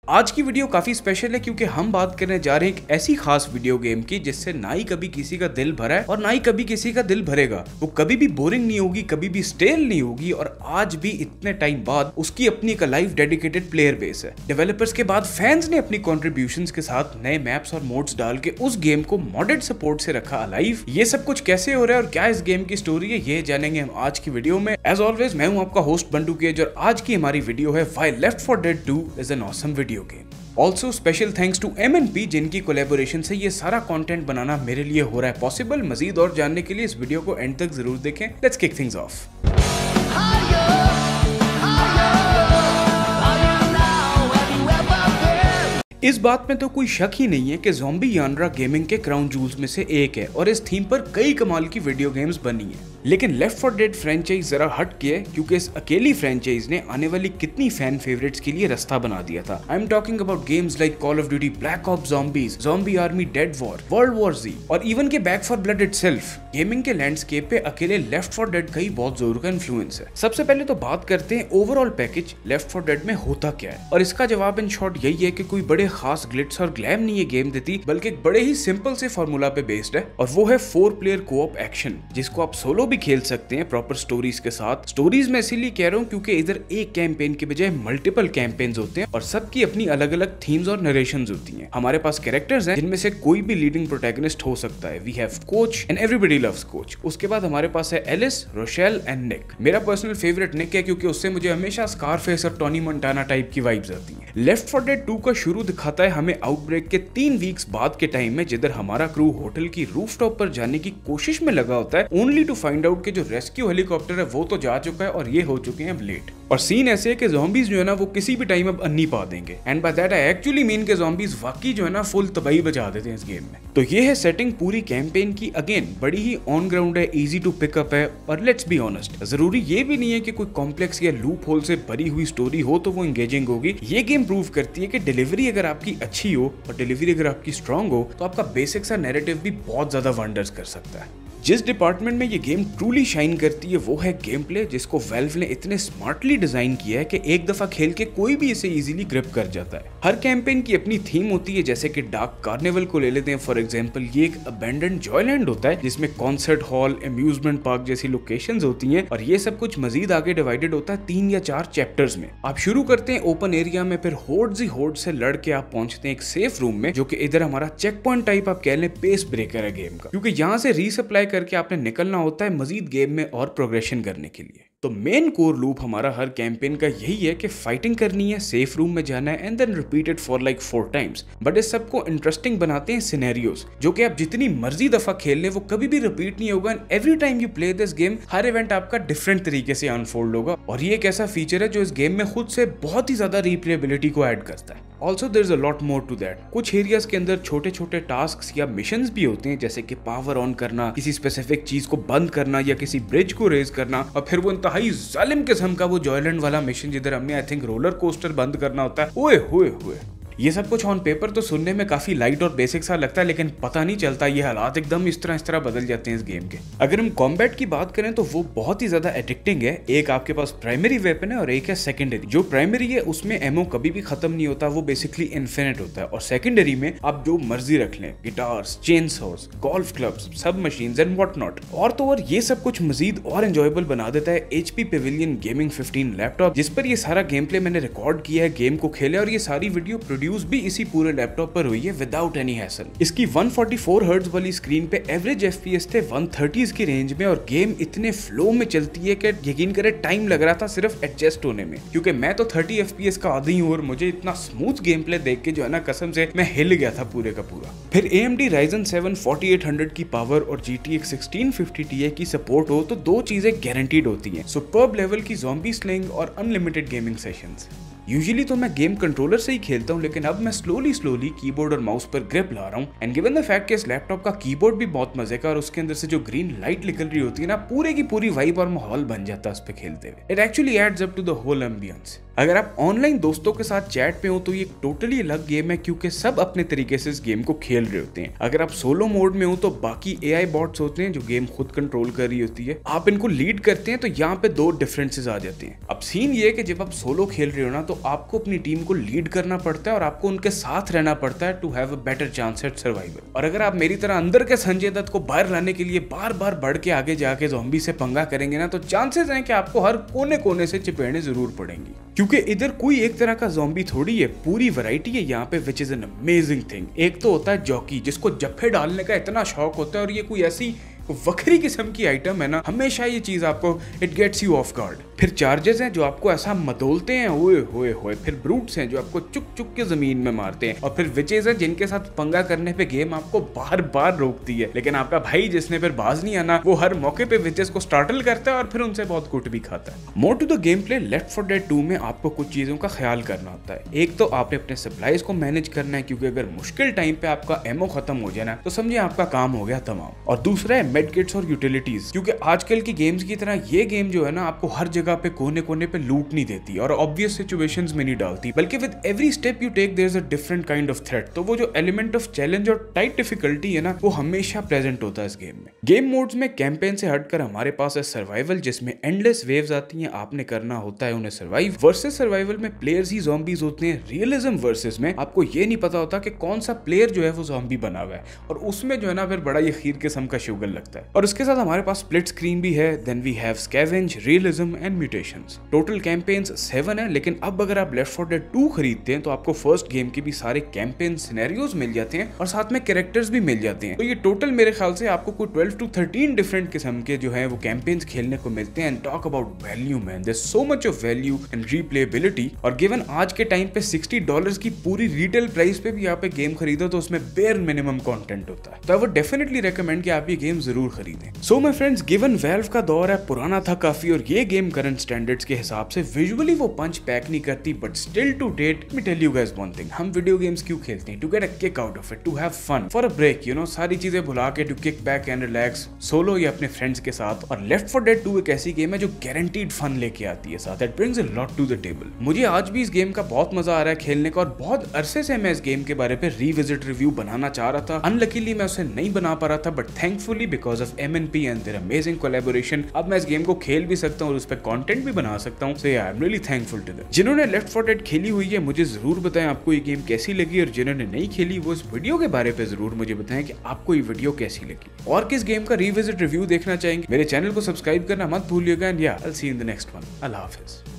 आज की वीडियो काफी स्पेशल है क्योंकि हम बात करने जा रहे हैं एक ऐसी खास वीडियो गेम की जिससे ना ही कभी किसी का दिल भरा है और ना ही कभी किसी का दिल भरेगा। वो कभी भी बोरिंग नहीं होगी, कभी भी स्टेल नहीं होगी और आज भी इतने टाइम बाद उसकी अपनी एक लाइव डेडिकेटेड प्लेयर बेस है। डेवलपर्स के बाद फैंस ने अपनी कॉन्ट्रीब्यूशंस के साथ नए मैप्स और मोड्स डाल के उस गेम को मॉडेड सपोर्ट से रखा अलाइव। ये सब कुछ कैसे हो रहा है और क्या इस गेम की स्टोरी है, ये जानेंगे हम आज की वीडियो में। एज ऑलवेज मैं हूं आपका होस्ट बंटू केज और आज की हमारी वीडियो है why left 4 dead 2 is an awesome video game. Also special thanks to MNP जिनकी कोलैबोरेशन से ये सारा कंटेंट बनाना मेरे लिए हो रहा है पॉसिबल। मजीद और जानने के लिए इस वीडियो को एंड तक जरूर देखें। Let's kick things off. इस बात में तो कोई शक ही नहीं है कि ज़ॉम्बी यानरा गेमिंग के क्राउन जूल्स में से एक है और इस थीम पर कई कमाल की वीडियो गेम्स बनी हैं। लेकिन लेफ्ट 4 डेड फ्रेंचाइज जरा हट के है क्योंकि इस अकेली फ्रेंचाइज ने आने वाली कितनी फैन फेवरेट्स के लिए रास्ता बना दिया था। I am talking about games like call of duty, black ops zombies, zombie army, dead war, world war Z और इवन के बैक 4 ब्लड इटसेल्फ। गेमिंग के लैंडस्केप पे अकेले लेफ्ट 4 डेड का ही बहुत जोर का इन्फ्लुएंस है। सबसे पहले तो बात करते हैं ओवरऑल पैकेज लेफ्ट 4 डेड में होता क्या है, और इसका जवाब इन शॉर्ट यही है कि कोई बड़े खास ग्लिट्स और ग्लैम नहीं ये गेम देती, बल्कि एक बड़े ही सिंपल से फॉर्मूला पे बेस्ड है और वो है 4 प्लेयर कोऑप एक्शन, जिसको आप सोलो भी खेल सकते हैं प्रॉपर स्टोरीज के साथ। स्टोरीज में इसीलिए कह रहा हूँ क्योंकि इधर एक कैंपेन के बजाय मल्टीपल कैंपेन्स होते हैं और सबकी अपनी अलग अलग थीम्स और नरेशंस होती हैं। हमारे पास कैरेक्टर्स हैं जिनमें से कोई भी लीडिंग प्रोटैगनिस्ट हो सकता है। We have coach and everybody loves coach. उसके बाद हमारे पास है एलिस, रोशेल एंड निक। मेरा पर्सनल फेवरेट निक है क्योंकि उससे मुझे हमेशा स्कारफेस और टॉनी मोंटाना टाइप की वाइब्स आती हैं। लेफ्ट 4 डेड 2 का शुरू दिखाता है हमें आउटब्रेक के 3 वीक्स बाद के टाइम में, जिधर हमारा क्रू होटल की रूफटॉप पर जाने की कोशिश में लगा होता है, ओनली टू फाइंड आउट कि जो रेस्क्यू हेलीकॉप्टर है वो तो जा चुका है और ये हो चुके हैं अब लेट। और सीन ऐसे है कि ज़ॉम्बीज जो है ना वो किसी भी टाइम अब अन्नी पा देंगे। And by that I actually mean के ज़ॉम्बीज वाकई जो है ना फुल तबाही बचा देते हैं इस गेम में। तो ये है सेटिंग पूरी कैंपेन की। अगेन बड़ी ही ऑन ग्राउंड है, इजी टू पिकअप है और लेट्स बी ऑनेस्ट, जरूरी ये भी नहीं है कि कोई कॉम्प्लेक्स या लूप होल से भरी हुई स्टोरी हो तो वो एंगेजिंग होगी। ये गेम प्रूव करती है कि डिलीवरी अगर आपकी अच्छी हो और डिलीवरी अगर आपकी स्ट्रांग हो तो आपका बेसिक सा नैरेटिव भी बहुत ज्यादा वंडर्स कर सकता है। जिस डिपार्टमेंट में ये गेम ट्रूली शाइन करती है वो है गेम प्ले, जिसको वेल्व ने इतने स्मार्टली डिजाइन किया है कि एक दफा खेल के कोई भी इसे इजीली ग्रिप कर जाता है। हर कैंपेन की अपनी थीम होती है, जैसे कि डार्क कार्निवल को ले लेते हैं फॉर एग्जांपल। ये एक अबैंडन्ड जॉयलैंड होता है जिसमें कॉन्सर्ट हॉल, अम्यूजमेंट पार्क जैसी लोकेशंस होती हैं और ये सब कुछ मजीद आगे डिवाइडेड होता है 3 या 4 चैप्टर्स में। आप शुरू करते हैं ओपन एरिया में, फिर होड्स ही होड से लड़ के आप पहुंचते हैं एक सेफ रूम में, जो कि इधर हमारा चेक पॉइंट टाइप आप कह लें पेस ब्रेकर है गेम का, क्योंकि यहाँ से रीसप्लाई करके आपने निकलना होता है मजीद गेम में और प्रोग्रेशन करने के लिए। तो मेन कोर लूप हमारा हर कैंपेन का यही है कि फाइटिंग करनी है, सेफ रूम में जाना है and then repeat it for like 4 times. But इस सबको इंटरेस्टिंग बनाते हैं सिनेरियोस, जो कि आप जितनी मर्जी दफा खेल ले वो कभी भी रिपीट नहीं होगा। And every time you play this game हर इवेंट आपका डिफरेंट तरीके से अनफोल्ड होगा और ये एक ऐसा फीचर है जो इस गेम में खुद से बहुत ही ज्यादा रिप्लेबिलिटी को ऐड करता है। Also there is a lot more to that. कुछ एरियाज के अंदर छोटे छोटे टास्क या मिशंस भी होते हैं, जैसे कि पावर ऑन करना, किसी स्पेसिफिक चीज को बंद करना या किसी ब्रिज को रेज करना, और फिर वो इंतहाई जालिम किस्म का वो जॉयलैंड वाला मिशन जिधर हमने आई थिंक रोलर कोस्टर बंद करना होता है। ओए हुए हुए, ये सब कुछ ऑन पेपर तो सुनने में काफी लाइट और बेसिक सा लगता है, लेकिन पता नहीं चलता ये हालात एकदम इस तरह बदल जाते हैं इस गेम के। अगर हम कॉम्बैट की बात करें तो वो बहुत ही ज्यादा एडिक्टिंग है। एक आपके पास प्राइमरी वेपन है और एक है सेकेंडरी। जो प्राइमरी है उसमें एमओ कभी भी खत्म नहीं होता, वो बेसिकली इन्फिनिट होता है, और सेकेंडरी में आप जो मर्जी रख लें, guitars, chainsaws, golf clubs, सब मशीन्स एंड व्हाट नॉट। और तो और ये सब कुछ मजीद और एंजॉयबल बना देता है HP पेविलियन गेमिंग 15 लैपटॉप, जिस पर ये सारा गेम प्ले मैंने रिकॉर्ड किया है, गेम को खेला, और ये सारी वीडियो प्रोड्यूस भी इसी पूरे लैपटॉप पर हुई है विदाउट एनी हैसल। इसकी 144 हर्ट्ज वाली स्क्रीन पे एवरेज FPS थे 130s की रेंज में और गेम इतने फ्लो में चलती है कि यकीन करें टाइम लग रहा था सिर्फ एडजस्ट होने में, क्योंकि मैं तो 30 FPS का आदी हूं और मुझे इतना स्मूथ गेम प्ले देख के जो है ना कसम से मैं हिल गया था पूरे का पूरा। फिर AMD Ryzen 7 4800 की पावर और GTX 1650 Ti की सपोर्ट हो तो 2 चीजें गारंटीड होती हैं, सुपर्ब लेवल की ज़ॉम्बी स्लिंग और अनलिमिटेड गेमिंग सेशंस। यूजुअली तो मैं गेम कंट्रोलर से ही खेलता हूँ, लेकिन अब मैं स्लोली कीबोर्ड और माउस पर ग्रिप ला रहा हूँ। एंड गिवन द फैक्ट कि इस लैपटॉप का कीबोर्ड भी बहुत मजे का और उसके अंदर से जो ग्रीन लाइट निकल रही होती है ना, पूरे की पूरी वाइब और माहौल बन जाता है उस पर खेलते हुए। It actually adds up to the whole ambience. अगर आप ऑनलाइन दोस्तों के साथ चैट पे हो तो ये एक टोटली अलग गेम है, क्योंकि सब अपने तरीके से इस गेम को खेल रहे होते हैं। अगर आप सोलो मोड में हो तो बाकी एआई बॉट्स होते हैं जो गेम खुद कंट्रोल कर रही होती है, आप इनको लीड करते हैं। तो यहाँ पे दो डिफरेंसेस आ जाते हैं। अब सीन ये है कि जब आप सोलो खेल रहे हो ना, तो आपको अपनी टीम को लीड करना पड़ता है और आपको उनके साथ रहना पड़ता है to have a better chance at survival. और अगर आप मेरी तरह अंदर के संजय दत्त को बाहर लाने के लिए बार बार बढ़ के आगे जाके ज़ॉम्बी से पंगा करेंगे ना, तो चांसेस हैं कि आपको हर कोने कोने से चपेड़ने जरूर पड़ेंगी, क्योंकि इधर कोई एक तरह का ज़ॉम्बी थोड़ी है, पूरी वैरायटी है यहाँ पे, which is an amazing thing. एक तो होता है जॉकी, जिसको जफ्फे डालने का इतना शौक होता है, और ये कोई ऐसी वक्री किस्म की आइटम है ना, हमेशा ये चीज आपको it gets you off guard. फिर चार्जेस हैं जो आपको ऐसा मदोलते हैं, ओए होए होए। फिर ब्रूट्स हैं जो आपको चुक चुक के जमीन में मारते हैं, और फिर विचेस हैं जिनके साथ पंगा करने पे गेम आपको बार बार रोकती है, लेकिन आपका भाई जिसने फिर बाज नहीं आना, वो हर मौके पे विचेस को स्टार्टल करता है और फिर उनसे बहुत कुट भी खाता है। More to the game play, left 4 dead 2 में आपको कुछ चीजों का ख्याल करना होता है। एक तो आपने अपने सप्लाईज को मैनेज करना है, क्योंकि अगर मुश्किल टाइम पे आपका एमओ खत्म हो जाए ना, तो समझे आपका काम हो गया तमाम। और दूसरा है मेड किट्स और यूटिलिटीज, क्योंकि आजकल की गेम्स की तरह ये गेम जो है ना, आपको हर जगह पे कोने कोने पे लूट नहीं देती और ऑब्वियस सिचुएशंस में नहीं डालती, बल्कि with every step you take there is a different kind of threat. तो वो जो एलिमेंट ऑफ चैलेंज और टाइट डिफिकल्टी है ना, वो हमेशा प्रेजेंट होता है इस गेम में। गेम मोड्स में कैंपेन से हटकर हमारे पास है सर्वाइवल, जिसमें एंडलेस वेव्स आती हैं, आपने करना होता है उन्हें सर्वाइव। वर्सेस सर्वाइवल में प्लेयर्स ही ज़ॉम्बीज होते हैं। रियलिज्म वर्सेस में आपको ये नहीं पता होता कि कौन सा प्लेयर जो है वो ज़ॉम्बी बना हुआ है, और उसमें जो है ना फिर बड़ा ये खीर किस्म का शुगर लगता है। और उसके साथ हमारे पास स्प्लिट स्क्रीन भी है। Then we have scavenge, realism and mutations. Total campaigns 7 है, लेकिन अब अगर आप लेफ्ट 4 डेड 2 खरीदते हैं तो आपको फर्स्ट गेम के भी सारे कैंपेन सिनेरियोज मिल जाते हैं और साथ में कैरेक्टर्स भी मिल जाते हैं। तो ये टोटल मेरे ख्याल से आपको कोई 12 to 13 डिफरेंट किस्म के जो है वो कैंपेन्स खेलने को मिलते हैं। And talk about value man, there so much of value and replayability. और गिवन आज के टाइम पे $60 की पूरी रिटेल प्राइस पे भी आप एक गेम खरीदो तो उसमें बेयर मिनिमम कंटेंट होता है। तो आई वुड डेफिनेटली रेकमेंड कि आप ये गेम जरूर खरीदें। So my friends, given Valve का दौर है, पुराना था काफी, और ये गेम करंट स्टैंडर्ड्स के हिसाब से विजुअली वो पंच पैक नहीं करती, but still to date me tell you guys one thing, हम वीडियो गेम्स क्यों खेलते हैं? To get a kick out of it, to have fun, for a break, you know, सारी चीजें भुला के to kick back and relax, solo या अपने फ्रेंड्स के साथ। और लेफ्ट 4 डेड 2 एक ऐसी गेम है जो गारंटीड फन लेके आती है साथ, that brings a lot to the table. मुझे आज भी इस गेम का बहुत मजा आ रहा है खेलने का, और बहुत अरसे से मैं इस गेम के बारे पे रिविजिट रिव्यू बनाना चाह रहा था। अनलकीली मैं उसे नहीं बना पा रहा था, but thankfully because of MNP and their amazing collaboration अब मैं इस गेम को खेल भी सकता हूँ और उस पर कंटेंट भी बना सकता हूँ। So I am really thankful to them. जिन्होंने लेफ्ट 4 डेड खेली हुई है मुझे जरूर बताएं आपको ये गेम कैसी लगी, और जिन्होंने नहीं खेली वो इस वीडियो के बारे पे जरूर मुझे बताएं कि आपको ये वीडियो कैसी लगी, और किस गेम का रिविजिट रिव्यू देखना चाहेंगे। मेरे चैनल को सब्सक्राइब करना मत भूलिएगा, and yeah I will see you in the next one. अल्लाह हाफिज।